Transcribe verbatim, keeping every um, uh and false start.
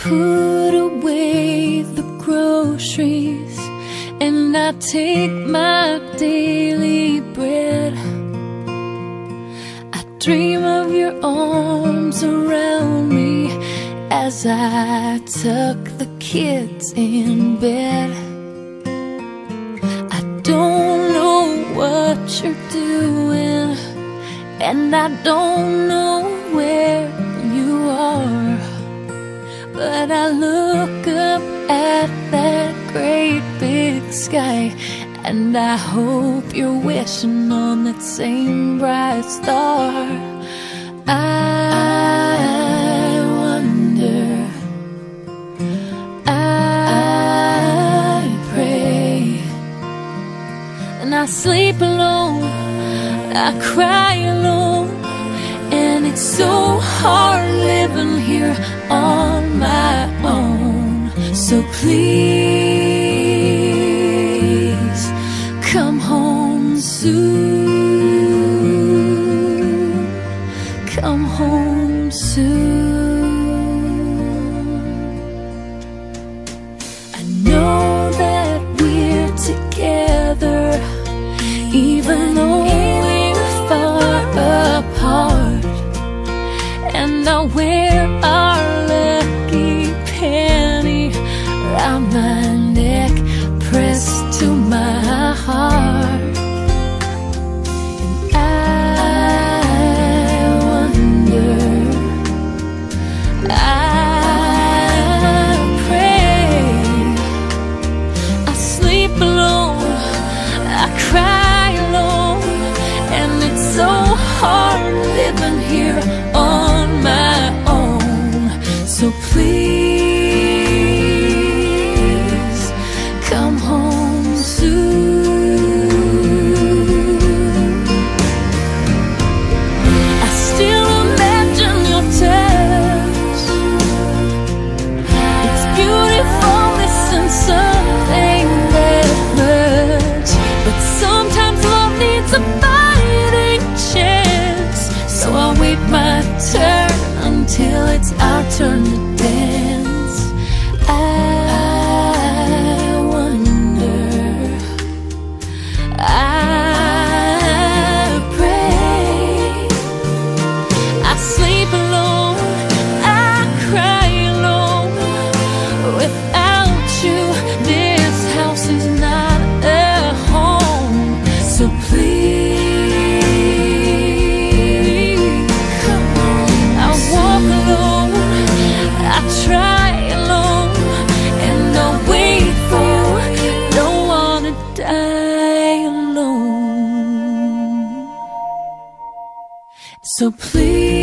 put away the groceries and I take my daily bread. I dream of your arms around me as I tuck the kids in bed. I don't know what you're doing, and I don't know where you are, but I look up at that great big sky, and I hope you're wishing on that same bright star. I wonder, I pray, and I sleep alone, I cry alone, and it's so hard living here on my own. So please come home soon, come home soon. I know that we're together, even though we're far apart, and I'll wear our lucky penny round my neck, pressed to my heart. And I wonder, I pray, I sleep alone, I cry alone, and it's so hard living here on my own. So please come home soon. I still imagine your touch. It's beautiful, missing something that much, but sometimes love needs a fighting chance. So I'll wait my turn until it's our turn to dance. I wonder, I pray, I sleep alone, I cry alone. Without you, this house is not a home. So please come on. I walk alone, I try alone, and I'll wait for you. Don't wanna die alone. So please